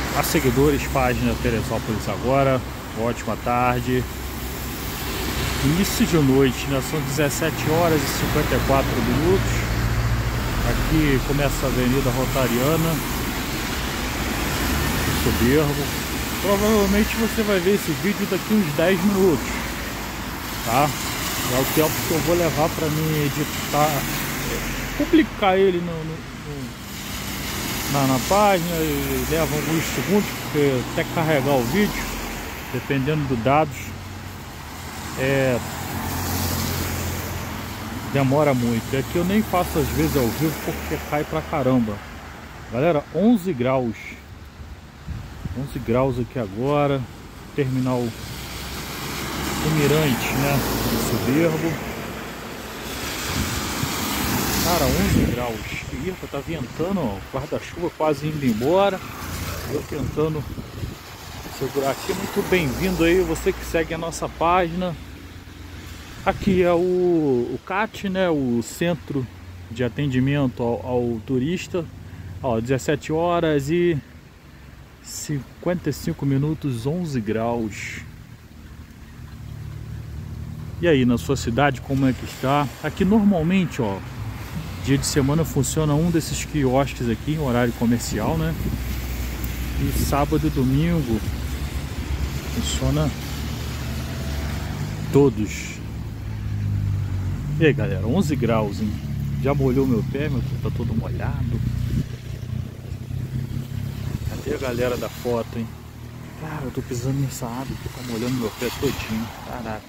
A seguidores, página Teresópolis Agora, ótima tarde. Início de noite, né? São 17 horas e 54 minutos. Aqui começa a Avenida Rotariana, Soberbo. Provavelmente você vai ver esse vídeo daqui uns 10 minutos, tá? É o tempo que eu vou levar para mim editar, publicar ele na página, e leva alguns segundos, porque até carregar o vídeo, dependendo dos dados, demora muito. Aqui eu nem faço às vezes ao vivo porque cai pra caramba. Galera, 11 graus. 11 graus aqui agora. Terminal do Mirante, né? Do Soberbo. Cara, 11 graus. Eita, tá ventando, ó. Guarda-chuva quase indo embora. Eu tentando segurar aqui. Muito bem-vindo aí, você que segue a nossa página. Aqui é o CAT, né? O Centro de Atendimento ao Turista. Ó, 17 horas e 55 minutos, 11 graus. E aí, na sua cidade, como é que está? Aqui normalmente, ó, dia de semana funciona um desses quiosques aqui em horário comercial, né? E sábado e domingo funciona todos. E aí, galera, 11 graus, hein? Já molhou meu pé tá todo molhado. Cadê a galera da foto, hein? Cara, eu tô pisando nessa água que tá molhando meu pé todinho. Caraca.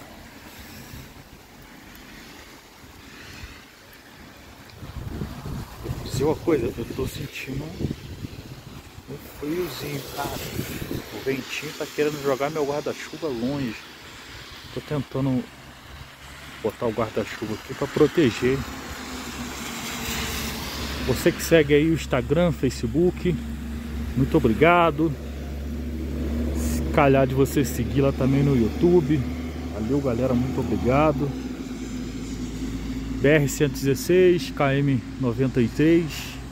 Vou dizer uma coisa, eu tô sentindo um friozinho, cara. O ventinho tá querendo jogar meu guarda-chuva longe. Tô tentando botar o guarda-chuva aqui para proteger. Você que segue aí o Instagram, Facebook, muito obrigado. Se calhar de você seguir lá também no YouTube, valeu galera, muito obrigado. BR-116, KM-93.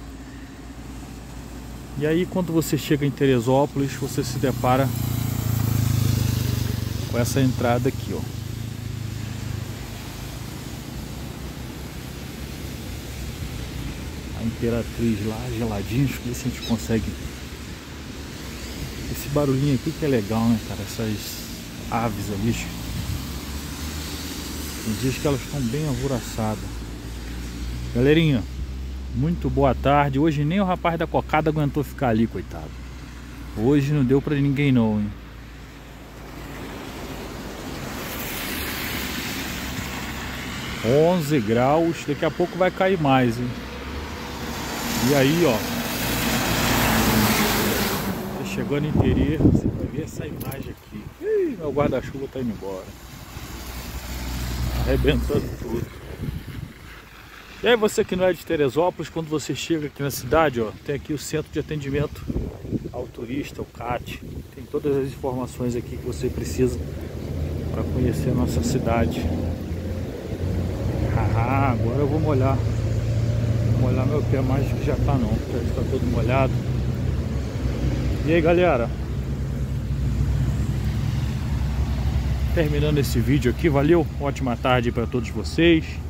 E aí quando você chega em Teresópolis, você se depara com essa entrada aqui, ó. A Imperatriz lá, geladinho. Deixa eu ver se a gente consegue. Esse barulhinho aqui que é legal, né, cara? Essas aves ali. Tem dias que elas estão bem alvoroçadas. Galerinha, muito boa tarde. Hoje nem o rapaz da cocada aguentou ficar ali, coitado. Hoje não deu pra ninguém não, hein? (11 graus). Daqui a pouco vai cair mais, hein? E aí, ó, chegando em Terê, você vai ver essa imagem aqui. Ih, meu guarda-chuva tá indo embora, arrebentando tudo. E aí, você que não é de Teresópolis, quando você chega aqui na cidade, ó, tem aqui o Centro de Atendimento ao Turista, o CAT. Tem todas as informações aqui que você precisa para conhecer a nossa cidade. Haha, agora eu vou molhar meu pé mais do que já tá não, já está todo molhado. E aí, galera, terminando esse vídeo aqui, valeu, ótima tarde para todos vocês.